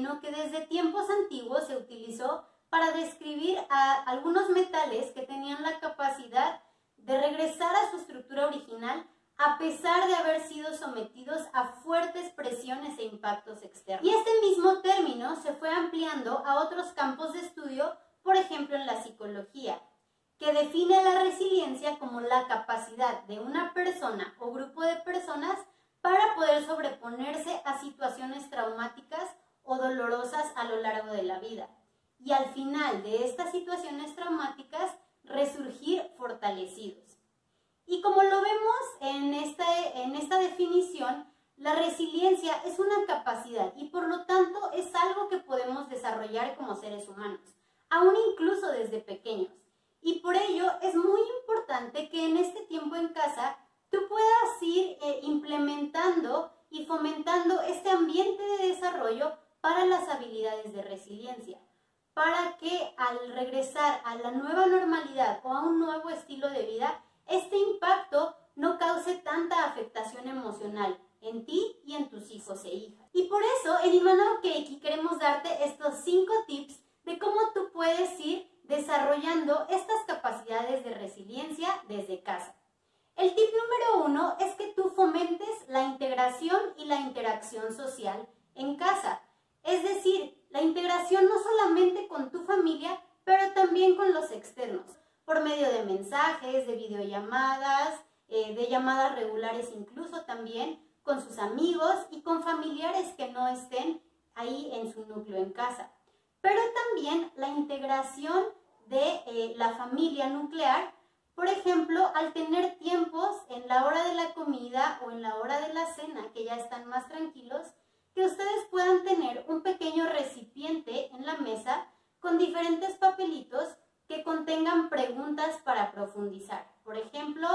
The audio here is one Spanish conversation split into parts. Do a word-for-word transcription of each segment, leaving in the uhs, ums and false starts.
término que desde tiempos antiguos se utilizó para describir a algunos metales que tenían la capacidad de regresar a su estructura original a pesar de haber sido sometidos a fuertes presiones e impactos externos. Y este mismo término se fue ampliando a otros campos de estudio, por ejemplo en la psicología, que define la resiliencia como la capacidad de una persona o grupo de personas para poder sobreponerse a situaciones traumáticas o dolorosas a lo largo de la vida. Y al final de estas situaciones traumáticas, resurgir fortalecidos. Y como lo vemos en esta, en esta definición, la resiliencia es una capacidad y por lo tanto es algo que podemos desarrollar como seres humanos, aún incluso desde pequeños. Y por ello es muy importante que en este tiempo en casa tú puedas ir eh, implementando y fomentando este ambiente de desarrollo para las habilidades de resiliencia, para que al regresar a la nueva normalidad o a un nuevo estilo de vida, este impacto no cause tanta afectación emocional en ti y en tus hijos e hijas. Y por eso en Imanao Keiki queremos darte estos cinco tips de cómo tú puedes ir desarrollando estas capacidades de resiliencia desde casa. El tip número uno es que tú fomentes la integración y la interacción social en casa. Es decir, la integración no solamente con tu familia, pero también con los externos, por medio de mensajes, de videollamadas, eh, de llamadas regulares incluso también, con sus amigos y con familiares que no estén ahí en su núcleo en casa. Pero también la integración de eh, la familia nuclear, por ejemplo, al tener tiempos en la hora de la comida o en la hora de la cena, que ya están más tranquilos, que ustedes puedan tener un pequeño recipiente en la mesa con diferentes papelitos que contengan preguntas para profundizar. Por ejemplo,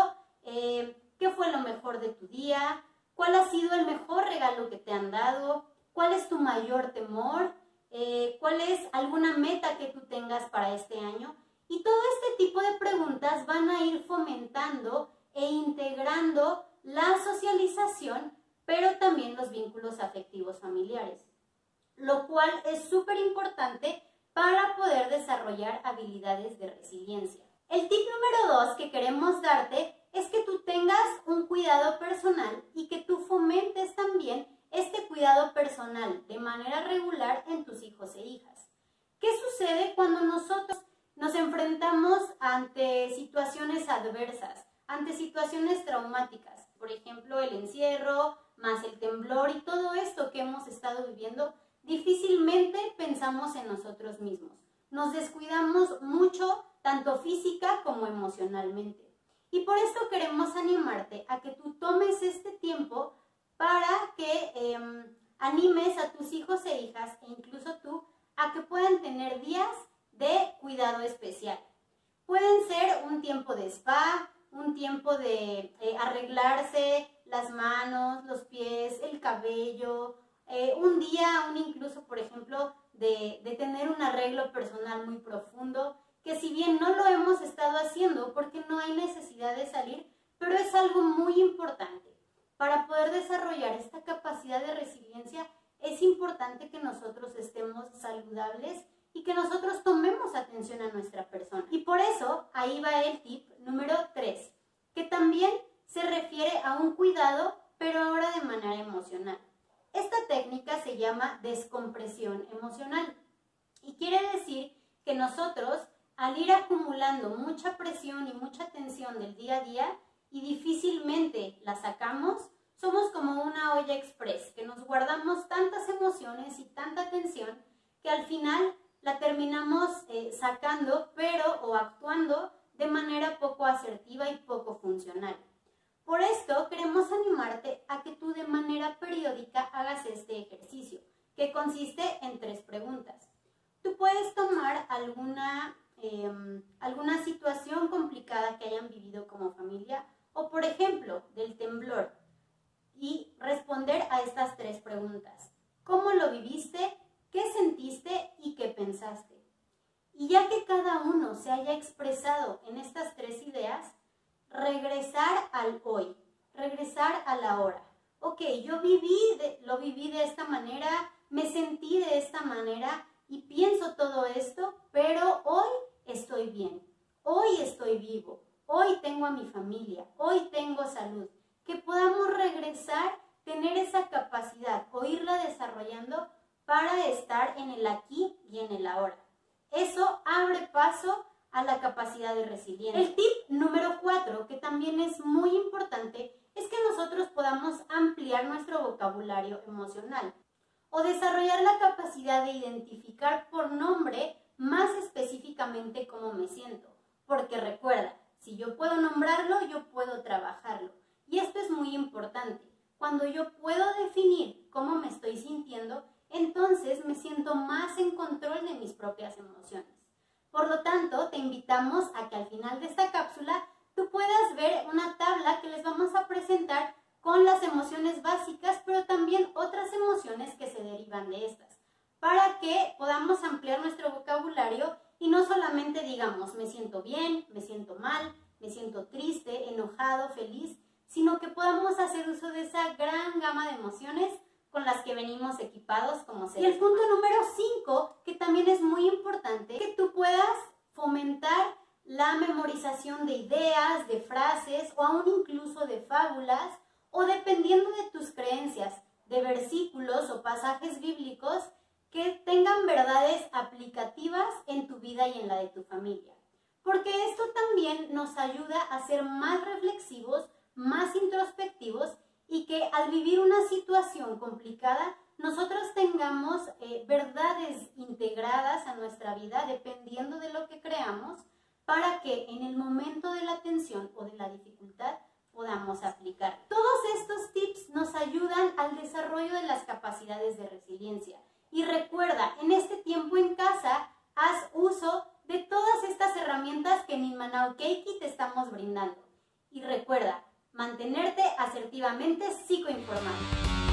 eh, ¿qué fue lo mejor de tu día? ¿Cuál ha sido el mejor regalo que te han dado? ¿Cuál es tu mayor temor? Eh, ¿Cuál es alguna meta que tú tengas para este año? Y todo este tipo de preguntas van a ir fomentando e integrando la socialización, pero también los vínculos afectivos familiares, lo cual es súper importante para poder desarrollar habilidades de resiliencia. El tip número dos que queremos darte es que tú tengas un cuidado personal y que tú fomentes también este cuidado personal de manera regular en tus hijos e hijas. ¿Qué sucede cuando nosotros nos enfrentamos ante situaciones adversas, ante situaciones traumáticas? Por ejemplo, el encierro, más el temblor y todo esto que hemos estado viviendo, difícilmente pensamos en nosotros mismos. Nos descuidamos mucho, tanto física como emocionalmente. Y por esto queremos animarte a que tú tomes este tiempo para que eh, animes a tus hijos e hijas, e incluso tú, a que puedan tener días de cuidado especial. Pueden ser un tiempo de spa, un tiempo de eh, arreglarse las manos, los pies, el cabello, eh, un día, un incluso, por ejemplo, de, de tener un arreglo personal muy profundo, que si bien no lo hemos estado haciendo porque no hay necesidad de salir, pero es algo muy importante. Para poder desarrollar esta capacidad de resiliencia, es importante que nosotros estemos saludables y que nosotros tomemos atención a nuestra persona. Y por eso, ahí va el tip número tres, que también se refiere a un cuidado, pero ahora de manera emocional. Esta técnica se llama descompresión emocional y quiere decir que nosotros, al ir acumulando mucha presión y mucha tensión del día a día y difícilmente la sacamos, somos como una olla express, que nos guardamos tantas emociones y tanta tensión que al final la terminamos eh, sacando, pero o actuando de manera poco asertiva y poco funcional. Por esto queremos animarte a que tú de manera periódica hagas este ejercicio, que consiste en tres preguntas. Tú puedes tomar alguna, eh, alguna situación complicada que hayan vivido como familia, o por ejemplo, del temblor, y responder a estas tres preguntas. ¿Cómo lo viviste? ¿Qué sentiste? ¿Y qué pensaste? Y ya que cada uno se haya expresado en estas tres ideas, regresar al hoy, regresar a la hora. Ok, yo viví de, lo viví de esta manera, me sentí de esta manera y pienso todo esto, pero hoy estoy bien, hoy estoy vivo, hoy tengo a mi familia, hoy tengo salud. Que podamos regresar, tener esa capacidad o irla desarrollando para estar en el aquí y en el ahora. Eso abre paso a la capacidad de resiliencia. El tip número cuatro, que también es muy importante, es que nosotros podamos ampliar nuestro vocabulario emocional o desarrollar la capacidad de identificar por nombre más específicamente cómo me siento. Porque recuerda, si yo puedo nombrarlo, yo puedo trabajarlo. Y esto es muy importante. Cuando yo puedo definir cómo me estoy sintiendo, entonces me siento más en control de mis propias emociones. Por lo tanto, te invitamos a que al final de esta cápsula tú puedas ver una tabla que les vamos a presentar con las emociones básicas, pero también otras emociones que se derivan de estas, para que podamos ampliar nuestro vocabulario y no solamente digamos me siento bien, me siento mal, me siento triste, enojado, feliz, sino que podamos hacer uso de esa gran gama de emociones con las que venimos equipados como seres. Y el punto número cinco, que también es muy importante, que tú puedas fomentar la memorización de ideas, de frases o aún incluso de fábulas, o dependiendo de tus creencias, de versículos o pasajes bíblicos que tengan verdades aplicativas en tu vida y en la de tu familia. Porque esto también nos ayuda a ser más reflexivos, más introspectivos y que al vivir una situación complicada nosotros tengamos eh, verdades integradas a nuestra vida dependiendo de lo que creamos para que en el momento de la tensión o de la dificultad podamos aplicar. Todos estos tips nos ayudan al desarrollo de las capacidades de resiliencia. Y recuerda, en este tiempo en casa, haz uso de todas estas herramientas que en Minmanao Keiki te estamos brindando. Y recuerda, mantenerte asertivamente psicoinformado.